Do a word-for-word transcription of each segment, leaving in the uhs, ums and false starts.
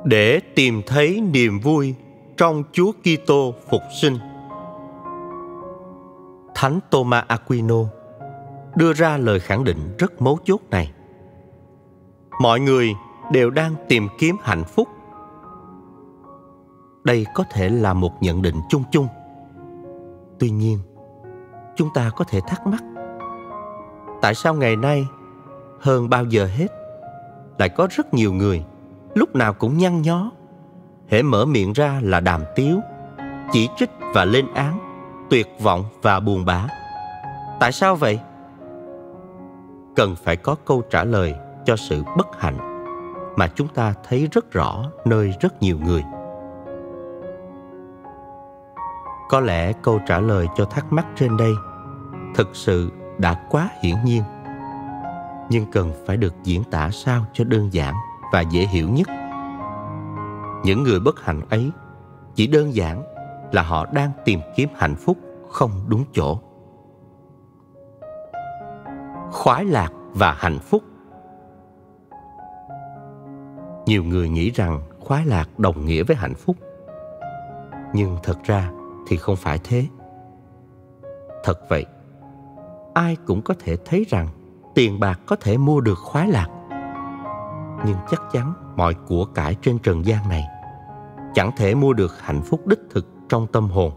để tìm thấy niềm vui trong Chúa Kitô phục sinh. Thánh Thomas Aquino đưa ra lời khẳng định rất mấu chốt này. Mọi người đều đang tìm kiếm hạnh phúc. Đây có thể là một nhận định chung chung. Tuy nhiên, chúng ta có thể thắc mắc, tại sao ngày nay hơn bao giờ hết lại có rất nhiều người lúc nào cũng nhăn nhó, hễ mở miệng ra là đàm tiếu, chỉ trích và lên án, tuyệt vọng và buồn bã. Tại sao vậy? Cần phải có câu trả lời cho sự bất hạnh mà chúng ta thấy rất rõ nơi rất nhiều người. Có lẽ câu trả lời cho thắc mắc trên đây thực sự đã quá hiển nhiên, nhưng cần phải được diễn tả sao cho đơn giản và dễ hiểu nhất. Những người bất hạnh ấy chỉ đơn giản là họ đang tìm kiếm hạnh phúc không đúng chỗ. Khoái lạc và hạnh phúc. Nhiều người nghĩ rằng khoái lạc đồng nghĩa với hạnh phúc, nhưng thật ra thì không phải thế. Thật vậy, ai cũng có thể thấy rằng tiền bạc có thể mua được khoái lạc, nhưng chắc chắn mọi của cải trên trần gian này chẳng thể mua được hạnh phúc đích thực trong tâm hồn.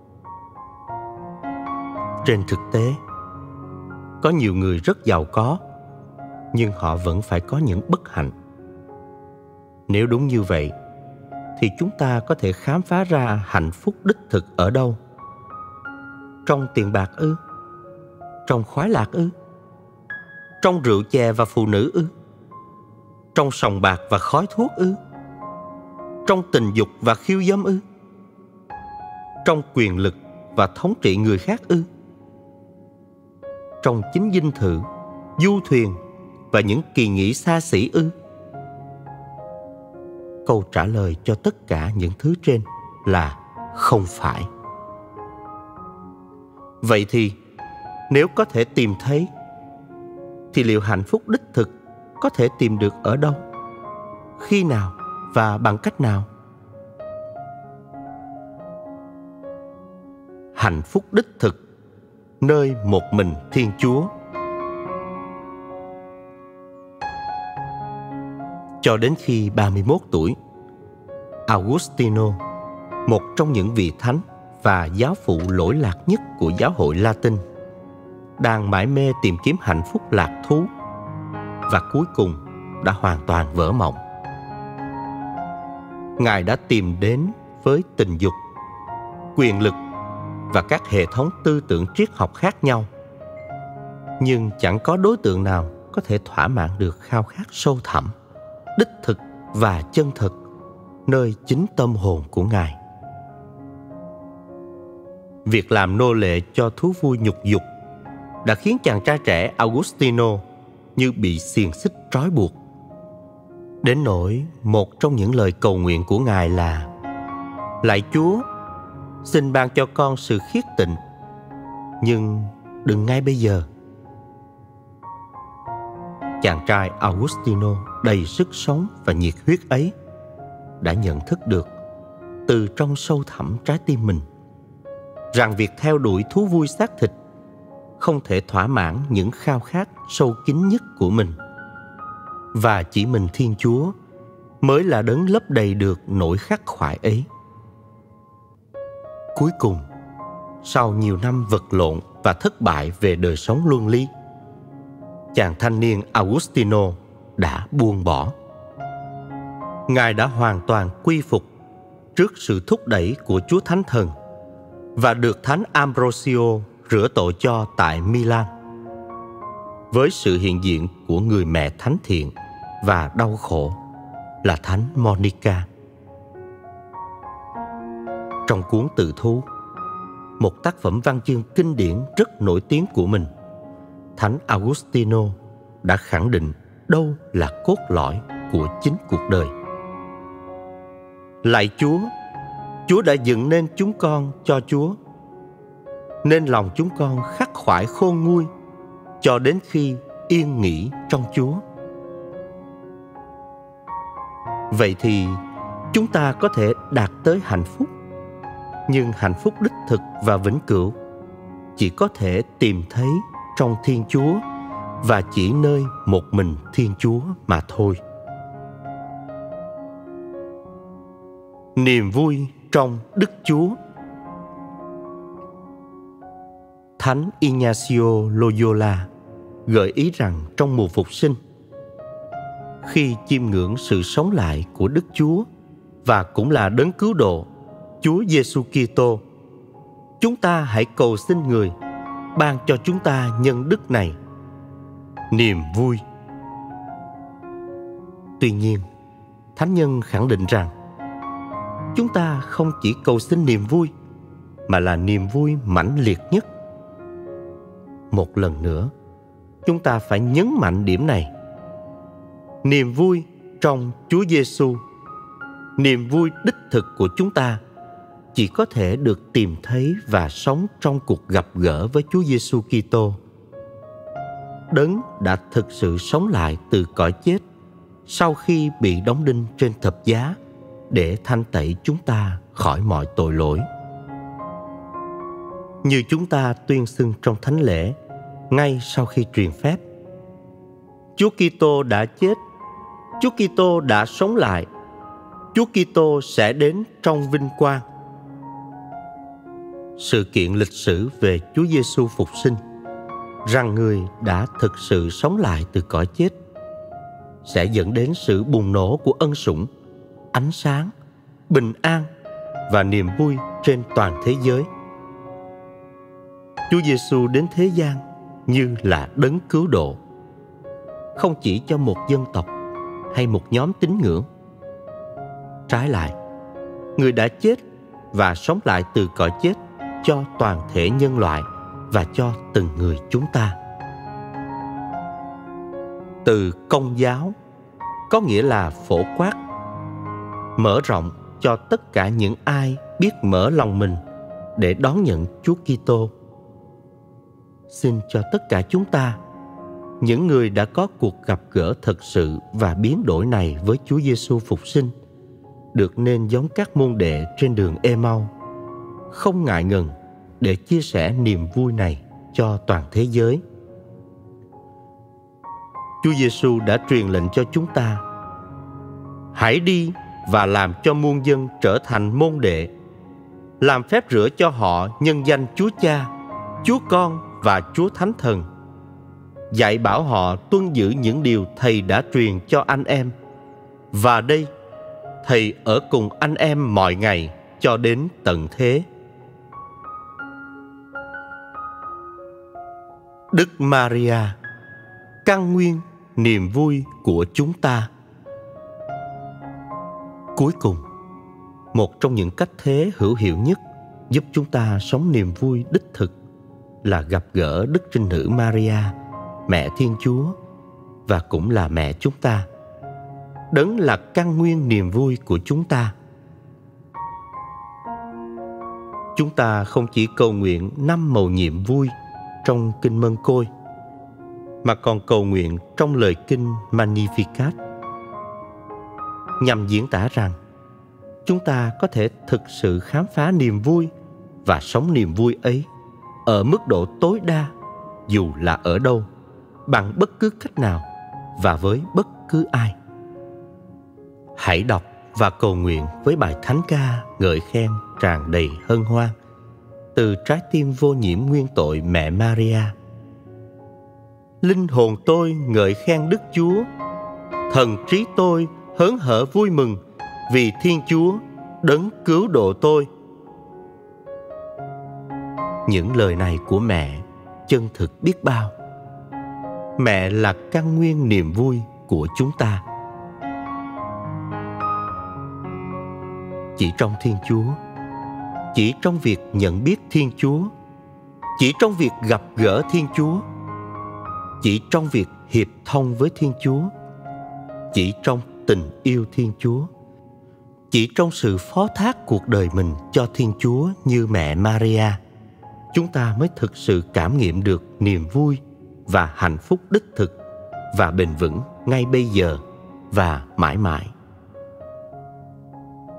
Trên thực tế, có nhiều người rất giàu có, nhưng họ vẫn phải có những bất hạnh. Nếu đúng như vậy, thì chúng ta có thể khám phá ra hạnh phúc đích thực ở đâu? Trong tiền bạc ư? Trong khoái lạc ư? Trong rượu chè và phụ nữ ư? Trong sòng bạc và khói thuốc ư? Trong tình dục và khiêu dâm ư? Trong quyền lực và thống trị người khác ư? Trong chính dinh thự, du thuyền và những kỳ nghỉ xa xỉ ư? Câu trả lời cho tất cả những thứ trên là không phải. Vậy thì, nếu có thể tìm thấy, thì liệu hạnh phúc đích thực có thể tìm được ở đâu, khi nào và bằng cách nào? Hạnh phúc đích thực nơi một mình Thiên Chúa. Cho đến khi ba mươi mốt tuổi, Augustino, một trong những vị thánh và giáo phụ lỗi lạc nhất của giáo hội Latin, đang mải mê tìm kiếm hạnh phúc lạc thú, và cuối cùng đã hoàn toàn vỡ mộng. Ngài đã tìm đến với tình dục, quyền lực và các hệ thống tư tưởng triết học khác nhau, nhưng chẳng có đối tượng nào có thể thỏa mãn được khao khát sâu thẳm, đích thực và chân thực nơi chính tâm hồn của Ngài. Việc làm nô lệ cho thú vui nhục dục đã khiến chàng trai trẻ Augustino như bị xiềng xích trói buộc, đến nỗi một trong những lời cầu nguyện của Ngài là: Lạy Chúa, xin ban cho con sự khiết tịnh, nhưng đừng ngay bây giờ. Chàng trai Augustino đầy sức sống và nhiệt huyết ấy đã nhận thức được từ trong sâu thẳm trái tim mình rằng việc theo đuổi thú vui xác thịt không thể thỏa mãn những khao khát sâu kín nhất của mình, và chỉ mình Thiên Chúa mới là đấng lấp đầy được nỗi khắc khoải ấy. Cuối cùng, sau nhiều năm vật lộn và thất bại về đời sống luân lý, chàng thanh niên Augustino đã buông bỏ. Ngài đã hoàn toàn quy phục trước sự thúc đẩy của Chúa Thánh Thần và được Thánh Ambrosio rửa tội cho tại Milan, với sự hiện diện của người mẹ thánh thiện và đau khổ là Thánh Monica. Trong cuốn Tự Thú, một tác phẩm văn chương kinh điển rất nổi tiếng của mình, Thánh Augustino đã khẳng định đâu là cốt lõi của chính cuộc đời. Lạy Chúa, Chúa đã dựng nên chúng con cho Chúa, nên lòng chúng con khắc khoải khôn nguôi cho đến khi yên nghỉ trong Chúa. Vậy thì chúng ta có thể đạt tới hạnh phúc. Nhưng hạnh phúc đích thực và vĩnh cửu chỉ có thể tìm thấy trong Thiên Chúa và chỉ nơi một mình Thiên Chúa mà thôi. Niềm vui trong Đức Chúa. Thánh Ignacio Loyola gợi ý rằng trong mùa phục sinh, khi chiêm ngưỡng sự sống lại của Đức Chúa và cũng là đấng cứu độ, Chúa Giêsu Kitô, chúng ta hãy cầu xin Người ban cho chúng ta nhân đức này, niềm vui. Tuy nhiên, Thánh nhân khẳng định rằng chúng ta không chỉ cầu xin niềm vui, mà là niềm vui mãnh liệt nhất. Một lần nữa, chúng ta phải nhấn mạnh điểm này. Niềm vui trong Chúa Giêsu, niềm vui đích thực của chúng ta chỉ có thể được tìm thấy và sống trong cuộc gặp gỡ với Chúa Giêsu Kitô, đấng đã thực sự sống lại từ cõi chết sau khi bị đóng đinh trên thập giá để thanh tẩy chúng ta khỏi mọi tội lỗi. Như chúng ta tuyên xưng trong thánh lễ ngay sau khi truyền phép, Chúa Kitô đã chết, Chúa Kitô đã sống lại, Chúa Kitô sẽ đến trong vinh quang. Sự kiện lịch sử về Chúa Giêsu phục sinh, rằng Người đã thực sự sống lại từ cõi chết, sẽ dẫn đến sự bùng nổ của ân sủng, ánh sáng, bình an và niềm vui trên toàn thế giới. Chúa Giêsu đến thế gian như là đấng cứu độ, không chỉ cho một dân tộc hay một nhóm tín ngưỡng. Trái lại, Người đã chết và sống lại từ cõi chết cho toàn thể nhân loại và cho từng người chúng ta. Từ Công giáo có nghĩa là phổ quát, mở rộng cho tất cả những ai biết mở lòng mình để đón nhận Chúa Kitô. Xin cho tất cả chúng ta, những người đã có cuộc gặp gỡ thật sự và biến đổi này với Chúa Giêsu phục sinh, được nên giống các môn đệ trên đường Ê-mau, không ngại ngần để chia sẻ niềm vui này cho toàn thế giới. Chúa Giêsu đã truyền lệnh cho chúng ta: hãy đi và làm cho muôn dân trở thành môn đệ, làm phép rửa cho họ nhân danh Chúa Cha, Chúa Con và Chúa Thánh Thần, dạy bảo họ tuân giữ những điều Thầy đã truyền cho anh em. Và đây, Thầy ở cùng anh em mọi ngày cho đến tận thế. Đức Maria, căn nguyên niềm vui của chúng ta. Cuối cùng, một trong những cách thế hữu hiệu nhất giúp chúng ta sống niềm vui đích thực là gặp gỡ Đức Trinh Nữ Maria, Mẹ Thiên Chúa, và cũng là mẹ chúng ta, đấng là căn nguyên niềm vui của chúng ta. Chúng ta không chỉ cầu nguyện năm mầu nhiệm vui trong kinh Mân Côi, mà còn cầu nguyện trong lời kinh Magnificat, nhằm diễn tả rằng chúng ta có thể thực sự khám phá niềm vui và sống niềm vui ấy ở mức độ tối đa, dù là ở đâu, bằng bất cứ cách nào và với bất cứ ai. Hãy đọc và cầu nguyện với bài thánh ca ngợi khen tràn đầy hân hoan từ trái tim vô nhiễm nguyên tội mẹ Maria. Linh hồn tôi ngợi khen Đức Chúa, thần trí tôi hớn hở vui mừng vì Thiên Chúa đấng cứu độ tôi. Những lời này của mẹ chân thực biết bao. Mẹ là căn nguyên niềm vui của chúng ta. Chỉ trong Thiên Chúa, chỉ trong việc nhận biết Thiên Chúa, chỉ trong việc gặp gỡ Thiên Chúa, chỉ trong việc hiệp thông với Thiên Chúa, chỉ trong tình yêu Thiên Chúa, chỉ trong sự phó thác cuộc đời mình cho Thiên Chúa như mẹ Maria, chúng ta mới thực sự cảm nghiệm được niềm vui và hạnh phúc đích thực và bền vững ngay bây giờ và mãi mãi.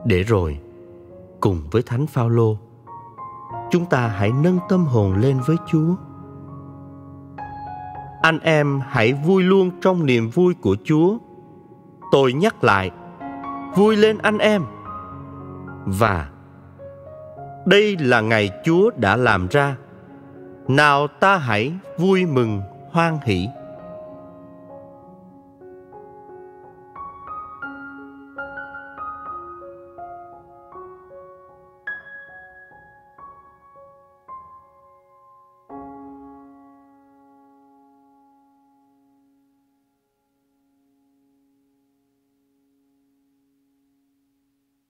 Để rồi, cùng với Thánh Phaolô, chúng ta hãy nâng tâm hồn lên với Chúa. Anh em hãy vui luôn trong niềm vui của Chúa. Tôi nhắc lại, vui lên anh em. Và đây là ngày Chúa đã làm ra, nào ta hãy vui mừng hoan hỷ.